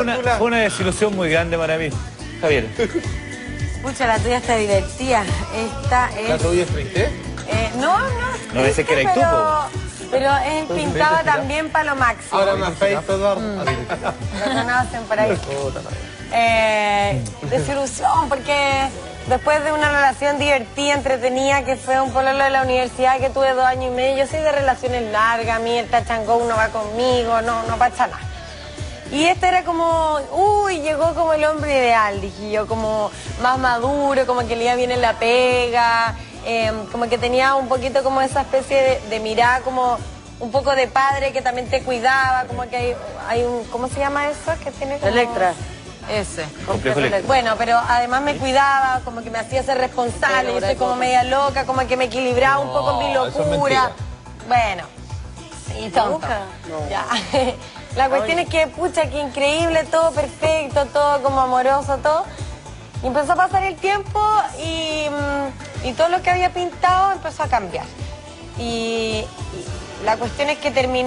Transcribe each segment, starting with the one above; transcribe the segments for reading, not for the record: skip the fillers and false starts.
Fue una desilusión muy grande para mí, Javier. Pucha, la tuya está divertida. Esta es... ¿La tuya es 30? No. No, ese que eres tú, pero él pintaba también para lo máximo. Ahora me afeito, Eduardo. Lo conocen por ahí. Desilusión, porque después de una relación divertida, entretenida, que fue un pololo de la universidad que tuve 2 años y medio, yo soy de relaciones largas, a mí el tachangón no va conmigo, no pasa nada. Y este era como, llegó como el hombre ideal, dije yo, como más maduro, como que le iba bien en la pega, como que tenía un poquito como esa especie de mirada como un poco de padre que también te cuidaba, como que hay un, ¿cómo se llama eso? Que tiene como... Electra. Ese. Electra. Bueno, pero además me cuidaba, como que me hacía ser responsable, yo soy como media loca, como que me equilibraba un poco en mi locura. Bueno, y tonto. Ya. La cuestión es que, pucha, que increíble, todo perfecto, todo como amoroso, todo. Y empezó a pasar el tiempo y todo lo que había pintado empezó a cambiar. Y la cuestión es que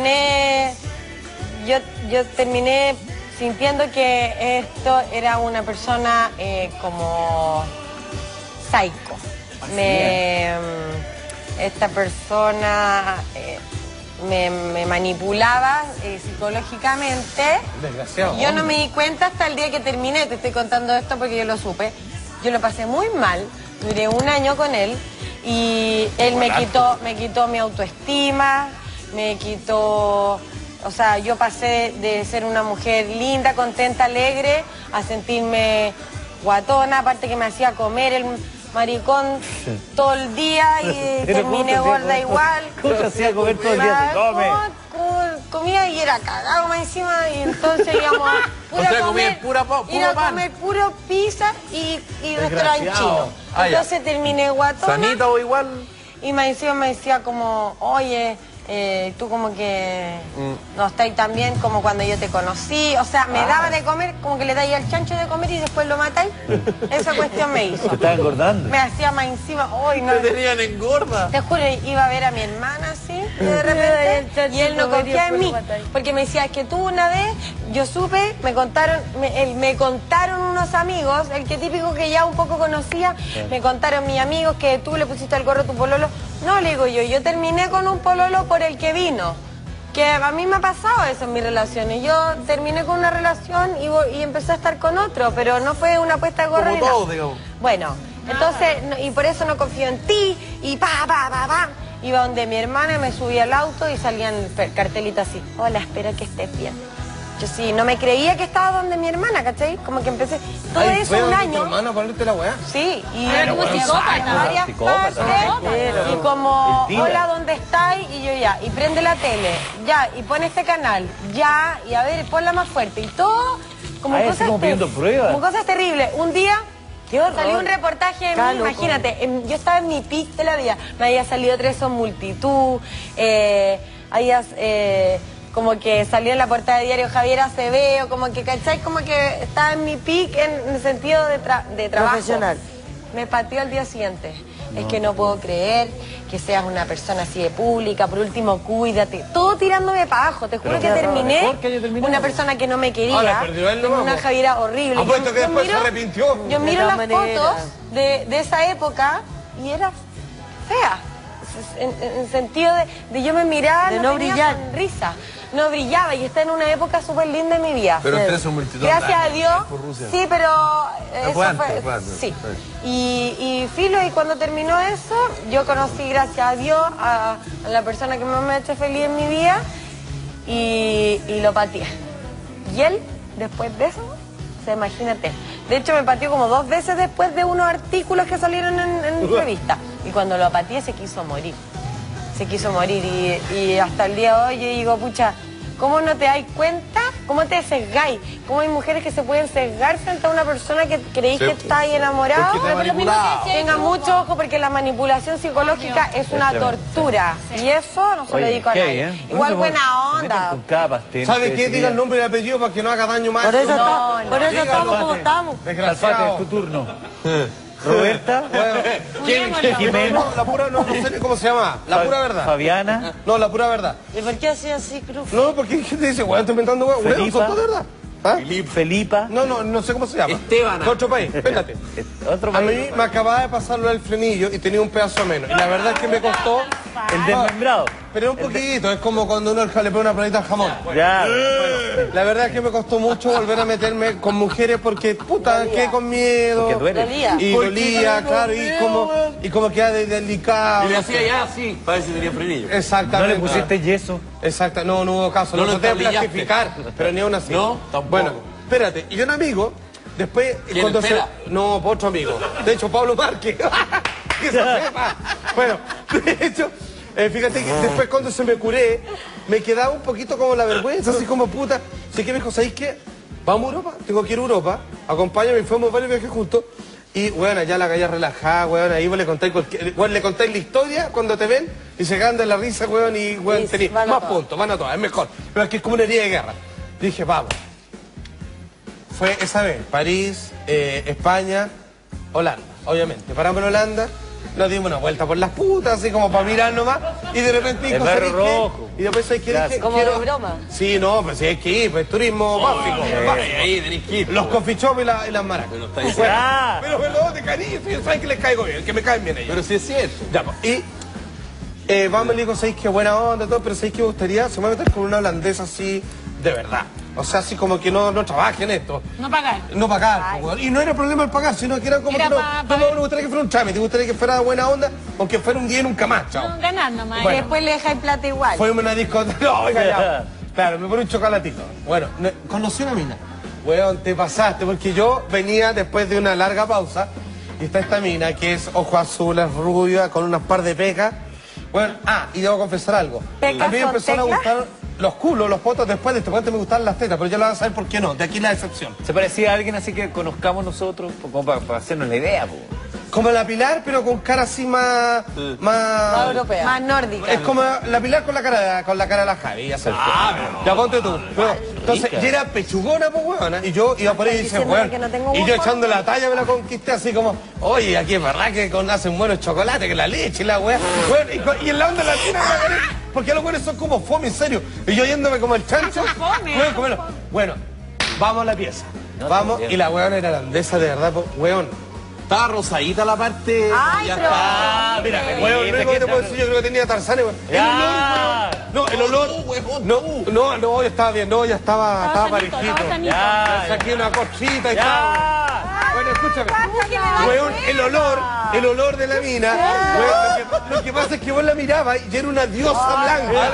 yo terminé sintiendo que esto era una persona como psycho. Esta persona me manipulaba psicológicamente. Desgraciado. Yo no me di cuenta hasta el día que terminé, te estoy contando esto porque yo lo supe. Yo lo pasé muy mal, duré 1 año con él y él me quitó mi autoestima, me quitó... O sea, yo pasé de ser una mujer linda, contenta, alegre, a sentirme guatona, aparte que me hacía comer el maricón todo el día y terminé gorda igual. ¿Cómo te hacía comer todo el día? Se come. Comía y era cagado más encima y entonces íbamos a comer puro pizza y restaurante chino. Entonces terminé guatona. ¿Sanita o igual? Y me decía como, oye... tú como que no estáis tan bien como cuando yo te conocí. O sea, me daba de comer, como que le dais al chancho de comer y después lo matáis. Esa cuestión me hizo. Te estaba engordando. Me hacía más encima. Hoy no. Te tenían engorda. Te juro, iba a ver a mi hermana así, de repente, y él no confía en mí. Porque me decía, es que tú una vez, yo supe, me contaron unos amigos, el que típico que ya un poco conocía, me contaron mis amigos que tú le pusiste al gorro a tu pololo. No, le digo yo terminé con un pololo por el que vino. Que a mí me ha pasado eso en mis relaciones. Yo terminé con una relación y empecé a estar con otro, pero no fue una puesta de gorro. Como todo, digamos. Bueno, entonces, y por eso no confío en ti, y pa. Iba donde mi hermana, me subía al auto y salían cartelitos así. Hola, espero que estés bien. Yo sí, no me creía que estaba donde mi hermana, ¿cachai? Como que empecé todo eso un año. ¿Tu hermana ponerte la weá? Sí, y como varias partes, y como, hola, ¿dónde estáis? Y yo ya, y prende la tele, ya, y pone este canal, ya, y a ver, ponla más fuerte, y todo como cosas como pidiendo pruebas. Como cosas terribles. Un día salió un reportaje de mí, imagínate, yo estaba en mi pic de la vida, me había salido 3 son multitud, como que salió en la portada de diario Javier Acevedo, como que, ¿cachai? Como que estaba en mi pic en el sentido de trabajo. Profesional. Me pateó al día siguiente. No. Es que no puedo creer que seas una persona así de pública, por último, cuídate. Todo tirándome para abajo, te juro que terminé una persona que no me quería, una Javiera horrible. Apuesto que después se arrepintió. Yo miro las fotos de esa época y era fea. En sentido de yo me miraba, de no brillar. Sonrisa. No brillaba y está en una época súper linda de mi vida. Pero ustedes son multitud. Gracias a Dios. Sí, pero eso fue sí. Y filo, y cuando terminó eso, yo conocí, gracias a Dios, a la persona que más me ha hecho feliz en mi vida y lo pateé. Y él, después de eso, imagínate. De hecho, me pateó como 2 veces después de unos artículos que salieron en revista. Y cuando lo pateé se quiso morir. Se quiso morir y hasta el día de hoy yo digo, pucha, ¿cómo no te dais cuenta? ¿Cómo te sesgáis? ¿Cómo hay mujeres que se pueden sesgar frente a una persona que creéis que está ahí enamorado? Tengan mucho ojo porque la manipulación psicológica es una tortura. Y eso no se lo dedico a nadie. Igual buena onda. ¿Sabe qué? Diga el nombre y el apellido para que no haga daño más. Por eso estamos como estamos. Alfate, es tu turno. Roberta. ¿Quién? Jimena. La pura, no sé cómo se llama. La pura verdad. Fabiana. No, la pura verdad. ¿Y por qué así, Cruz? No, porque hay gente que dice, weón, estoy inventando weón. Son todas verdad. ¿Ah? Felipa. No sé cómo se llama. Estebana. Otro país, espérate. Otro A país. mí me acababa de pasarlo del frenillo y tenía un pedazo menos. Y la verdad es que me costó... El desmembrado. Pero un poquito, es como cuando uno le pone una planita al jamón. Ya. La verdad es que me costó mucho volver a meterme con mujeres porque, puta, quedé con miedo. Porque duele. Dolía. Y dolía, claro, y como queda delicado. Y le hacía ya así, para ver si tenía frenillo. ¿No Exactamente. le pusiste yeso? Exacto, no hubo caso. No No lo lo traté de entablillaste. plastificar, pero ni aún así. No, tampoco. Bueno, espérate, y un amigo, después, ¿Quién, cuando Pela? No, otro amigo. De hecho, Pablo Márquez. Que se sepa. Bueno, de hecho, fíjate que después cuando se me curé, me quedaba un poquito como la vergüenza, así como puta. Así que me dijo, ¿sabéis qué? Vamos a Europa, tengo que ir a Europa, acompáñame, fuimos varios viajes juntos. Y, bueno, allá la calle relajada, weón, ahí vos le contáis le contáis la historia cuando te ven y se cagan de la risa, weón, y, weón, Sí, tenéis van a más todas. puntos, van a todas, es mejor. Pero es que es como una herida de guerra. Dije, vamos. Fue esa vez, París, España, Holanda, obviamente. Paramos en Holanda, nos dimos una vuelta por las putas, así como para mirar nomás, y de repente dijo, El barro ¿sabéis qué? rojo. Y después, ¿sabéis qué dije? Como de broma. Sí, no, pues sí, hay que ir, pues turismo básico. básico. Ahí tenés que ir. Los coffee shop y las maracas. Pero está diciendo- Bueno, Ah. pero de cariño, si saben que les caigo bien, que me caen bien ellos. Pero sí es cierto. Ya, pues, y vamos, le digo, ¿sabéis qué buena onda, todo? Pero ¿sabéis qué me gustaría? Se me va a meter con una holandesa así, de verdad. O sea, así como que no trabaje en esto. No pagar. No pagar, pues, weón. Y no era problema el pagar, sino que era como Era que no, pa- no, me gustaría que fuera un trámite, me gustaría que fuera buena onda, aunque fuera un día y nunca más, chao. No, ganar nomás. Bueno. Después le dejáis plata igual. Fue una discoteca. No, oiga, ya. Claro, me pone un chocolatito. Bueno, conocí una mina. Weón, te pasaste, porque yo venía después de una larga pausa y está esta mina que es ojos azules, rubia, con unas par de pecas. Bueno, y debo confesar algo. ¿Pecas A mí me son empezaron a teclas? gustar los culos, los potos, después de este momento me gustaban las tetas, pero ya lo van a saber por qué no. De aquí la excepción. Se parecía a alguien así que conozcamos nosotros, como para hacernos la idea, po. Como la Pilar, pero con cara así más... Más europea. Más nórdica. Es como la Pilar con la cara de la Javi, ya sabes. Ya ponte tú. Pero, entonces, yo era pechugona, pues, weona, y yo iba por ahí y dice, Diciéndome weón. que no tengo Y yo gusto. echando la talla me la conquisté así como, oye, aquí es verdad que hacen buenos chocolates, que la leche y la weá. Bueno, y en la onda latina me la gané, porque los weones son como fome, en serio. Y yo yéndome como el chancho. Bueno, vamos a la pieza. Vamos, y la weona era holandesa de verdad, pues, weón. Estaba rosadita la parte. Ay, ya pero- está. Mira, weón, lo único que te puedo decir, yo creo que tenía Tarzán, weón. El Ya. olor, no, el olor. No, ya estaba bien, no, ya estaba parejito. Estaba sanito. Ya. Saqué una cosita y tal. Ya. Bueno, escúchame. Weón, el olor de la mina. Weón, lo que pasa es que vos la mirabas y era una diosa blanca.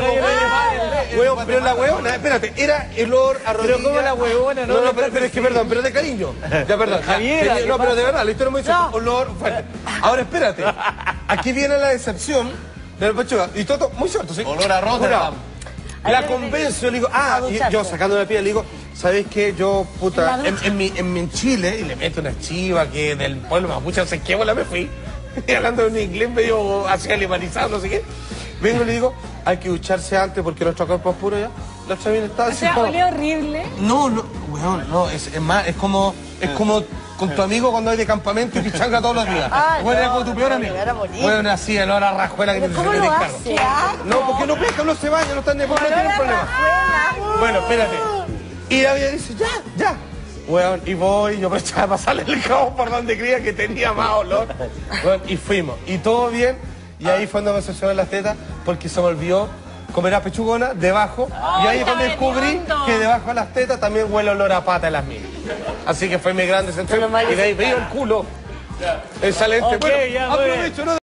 Weón, pero la weona, espérate, era el olor a rodilla. Pero ¿cómo la huevona? No, pero es que perdón, pero de cariño. Ya, perdón. Javiera, ¿qué No, pero pasa? de verdad, la historia me dice olor fuerte. Ahora, espérate. Aquí viene la decepción del pechuga. Y todo muy cierto, ¿sí? Olor a Rotterdam. La convenzo, le digo, y yo sacando la piel, le digo, ¿sabes qué? Yo, puta, en Chile, y le meto una chiva que del pueblo mapuche, no sé qué, bola me fui. Y hablando en un inglés medio así alemανizado, no sé qué. Vengo y le digo, hay que ducharse antes porque nuestro cuerpo es puro ya. La chavina está O así sea, como... olía horrible. No, weón, no, es más, es como con tu amigo cuando hay de campamento y pichanga todos los días. Bueno, era como tu peor amigo. era bonito. Bueno, así, el olor a rajuela que te ¿Cómo se lo mete en hace? carro. No, porque no pesca, no se baña, no están de no tienen problema. Bueno, espérate. Y la vida dice, ya. Weón, y voy, yo aprovechaba de pasarle el cabo por donde creía que tenía más olor. Weón, y fuimos. Y todo bien. Y ahí fue donde me obsesioné las tetas, porque se me olvidó comer a pechugona debajo. Y ahí es donde descubrí hediondo. que debajo de las tetas también huele olor a pata en las mías. Así que fue mi gran decepción. Y de ahí veo el culo. Excelente. Ok, Bueno, ya, muy bien. aprovecho, ¿no?